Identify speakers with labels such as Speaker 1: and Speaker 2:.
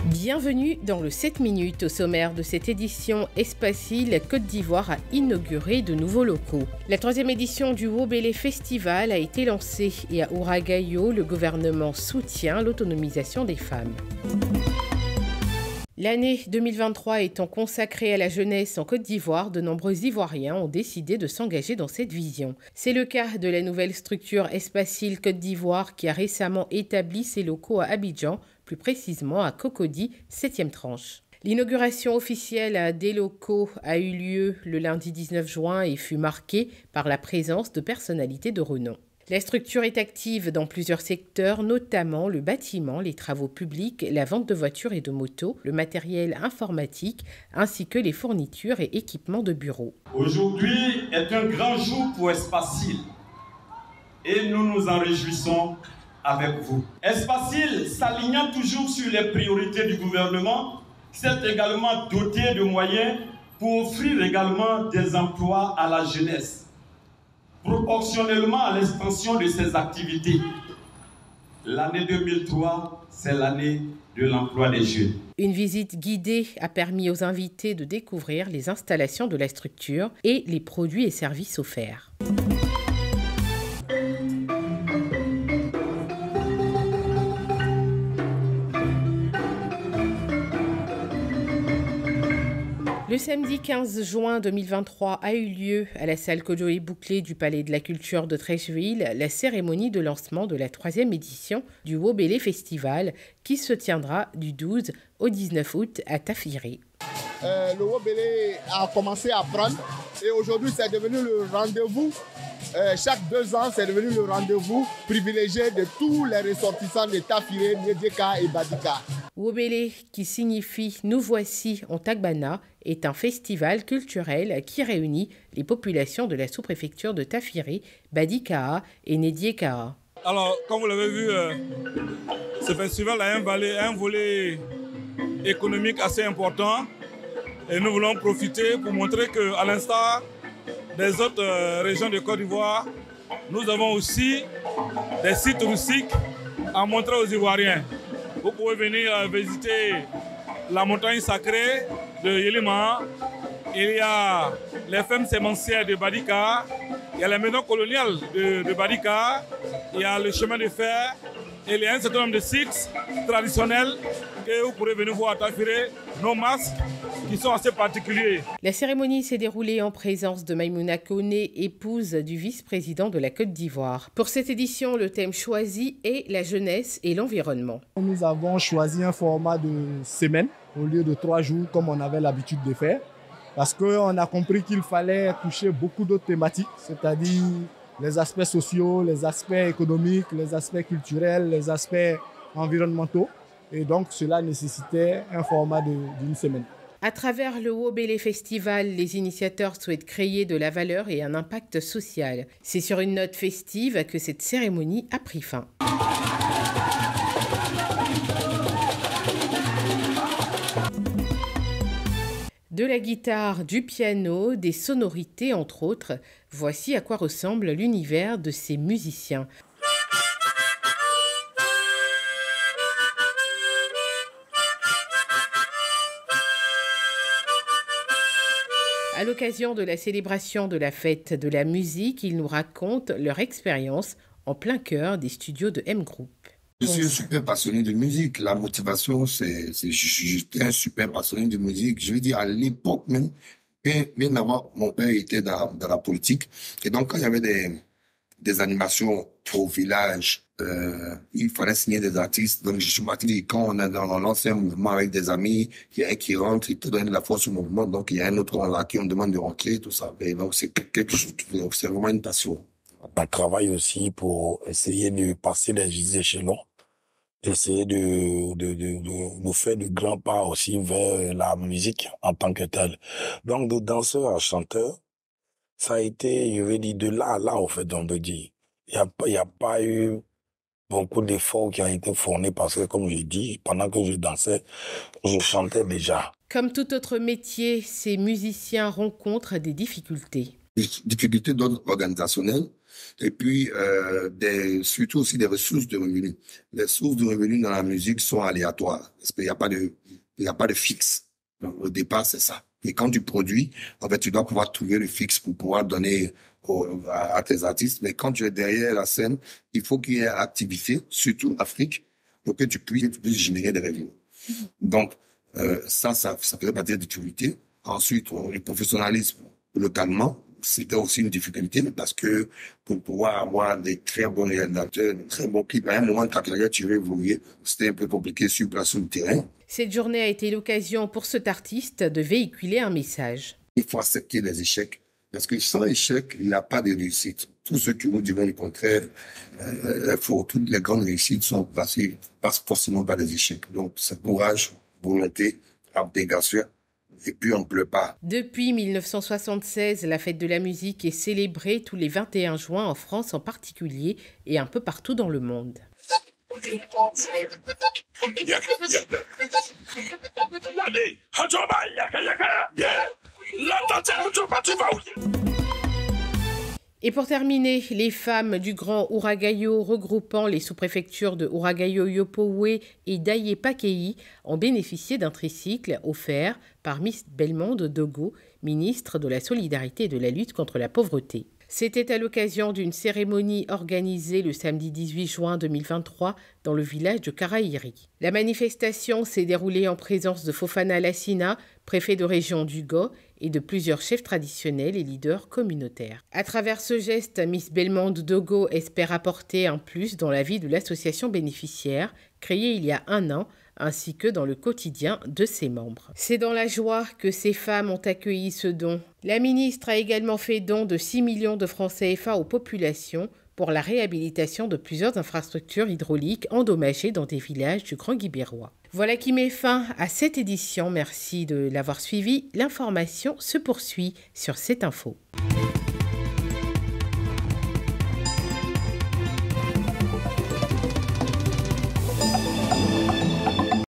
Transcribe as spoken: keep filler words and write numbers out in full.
Speaker 1: Bienvenue dans le sept minutes. Au sommaire de cette édition, Espacil Côte d'Ivoire a inauguré de nouveaux locaux. La troisième édition du Wobélé Festival a été lancée et à Ouagaïo, le gouvernement soutient l'autonomisation des femmes. L'année deux mille vingt-trois étant consacrée à la jeunesse en Côte d'Ivoire, de nombreux Ivoiriens ont décidé de s'engager dans cette vision. C'est le cas de la nouvelle structure Espacil Côte d'Ivoire qui a récemment établi ses locaux à Abidjan, plus précisément à Cocody, septième tranche. L'inauguration officielle des locaux a eu lieu le lundi dix-neuf juin et fut marquée par la présence de personnalités de renom. La structure est active dans plusieurs secteurs, notamment le bâtiment, les travaux publics, la vente de voitures et de motos, le matériel informatique, ainsi que les fournitures et équipements de bureaux.
Speaker 2: Aujourd'hui est un grand jour pour Espacil et nous nous en réjouissons avec vous. Espacil, s'alignant toujours sur les priorités du gouvernement, s'est également doté de moyens pour offrir également des emplois à la jeunesse, proportionnellement à l'expansion de ses activités. L'année deux mille trois, c'est l'année de l'emploi des jeunes.
Speaker 1: Une visite guidée a permis aux invités de découvrir les installations de la structure et les produits et services offerts. Le samedi quinze juin deux mille vingt-trois a eu lieu à la salle Kojoé Bouclé du Palais de la Culture de Treichville la cérémonie de lancement de la troisième édition du Wobélé Festival qui se tiendra du douze au dix-neuf août à Tafiré.
Speaker 3: Euh, le Wobélé a commencé à prendre et aujourd'hui c'est devenu le rendez-vous. Euh, chaque deux ans, c'est devenu le rendez-vous privilégié de tous les ressortissants de Tafiré, Niédiéka et Badika.
Speaker 1: Wobélé, qui signifie « Nous voici en Tagbana », est un festival culturel qui réunit les populations de la sous-préfecture de Tafiré, Badika et Niédiéka.
Speaker 4: Alors, comme vous l'avez vu, euh, ce festival a un volet, un volet économique assez important et nous voulons profiter pour montrer qu'à l'instar des autres euh, régions de Côte d'Ivoire, nous avons aussi des sites touristiques à montrer aux Ivoiriens. Vous pouvez venir euh, visiter la montagne sacrée de Yélima. Il y a les fermes sémencières de Badika, il y a la maison coloniale de, de Badika, il y a le chemin de fer, et il y a un certain nombre de sites traditionnels que vous pourrez venir voir à Tafiré, nos masques, qui sont assez particuliers.
Speaker 1: La cérémonie s'est déroulée en présence de Maïmouna Koné, épouse du vice-président de la Côte d'Ivoire. Pour cette édition, le thème choisi est la jeunesse et l'environnement.
Speaker 3: Nous avons choisi un format de semaine au lieu de trois jours comme on avait l'habitude de faire parce qu'on a compris qu'il fallait toucher beaucoup d'autres thématiques, c'est-à-dire les aspects sociaux, les aspects économiques, les aspects culturels, les aspects environnementaux. Et donc, cela nécessitait un format de, d'une semaine.
Speaker 1: À travers le Wobélé Festival, les initiateurs souhaitent créer de la valeur et un impact social. C'est sur une note festive que cette cérémonie a pris fin. De la guitare, du piano, des sonorités entre autres, voici à quoi ressemble l'univers de ces musiciens. À l'occasion de la célébration de la fête de la musique, ils nous racontent leur expérience en plein cœur des studios de M Group.
Speaker 5: Je suis un super passionné de musique. La motivation, c'est, c'est je suis un super passionné de musique. Je veux dire, à l'époque même, bien, bien avant, mon père était dans, dans la politique. Et donc, quand il y avait des, des animations au village, euh, il fallait signer des artistes. Donc, je suis parti, quand on est dans l'ancien mouvement avec des amis, il y a un qui rentre, il te donne la force au mouvement. Donc, il y a un autre là qui on demande de rentrer, tout ça. Et donc, c'est quelque chose, donc c'est vraiment une passion.
Speaker 6: On travaille aussi pour essayer de passer les échelons, essayer de, de, de, de nous faire de grands pas aussi vers la musique en tant que telle. Donc, de danseur à chanteur, ça a été, je vais dire, de là à là, en fait, on peut dire. Il n'y a, il y a pas eu beaucoup d'efforts qui ont été fournis parce que, comme je dis, pendant que je dansais, je chantais déjà.
Speaker 1: Comme tout autre métier, ces musiciens rencontrent des difficultés.
Speaker 5: Difficultés d'ordre organisationnel, Et puis, euh, des, surtout aussi des ressources de revenus. Les sources de revenus dans la musique sont aléatoires. Parce qu'il n'y a pas de, il n'y a pas de fixe. Donc, au départ, c'est ça. Et quand tu produis, en fait, tu dois pouvoir trouver le fixe pour pouvoir donner au, à, à tes artistes. Mais quand tu es derrière la scène, il faut qu'il y ait activité, surtout en Afrique, pour que tu puisses, tu puisses générer des revenus. Donc, euh, ça, ça, ça faisait partie des difficultés. Ensuite, le professionnalisme localement, c'était aussi une difficulté parce que pour pouvoir avoir des très bons réalisateurs, des très bons clips, à un moment, quand la tu veux évoluer, c'était un peu compliqué sur place sur le terrain.
Speaker 1: Cette journée a été l'occasion pour cet artiste de véhiculer un message.
Speaker 5: Il faut accepter les échecs parce que sans échec, il n'y a pas de réussite. Tous ceux qui vous diront le contraire, euh, faut, toutes les grandes réussites sont passées, passent forcément par des échecs. Donc, c'est courage, volonté, abnégation. Et puis on ne pleut pas.
Speaker 1: Depuis mille neuf cent soixante-seize, la fête de la musique est célébrée tous les vingt et un juin en France en particulier et un peu partout dans le monde. Et pour terminer, les femmes du Grand Ouragayo regroupant les sous-préfectures de Ouragayo, Yopoué et d'Aye-Pakei ont bénéficié d'un tricycle offert par Miss Belmondo Dogo, ministre de la Solidarité et de la lutte contre la pauvreté. C'était à l'occasion d'une cérémonie organisée le samedi dix-huit juin deux mille vingt-trois dans le village de Karaïri. La manifestation s'est déroulée en présence de Fofana Lassina, préfet de région du Go, et de plusieurs chefs traditionnels et leaders communautaires. À travers ce geste, Miss Belmondo Dogo espère apporter un plus dans la vie de l'association bénéficiaire, créée il y a un an, ainsi que dans le quotidien de ses membres. C'est dans la joie que ces femmes ont accueilli ce don. La ministre a également fait don de six millions de francs C F A aux populations pour la réhabilitation de plusieurs infrastructures hydrauliques endommagées dans des villages du Grand Guibérois. Voilà qui met fin à cette édition. Merci de l'avoir suivi. L'information se poursuit sur cette info.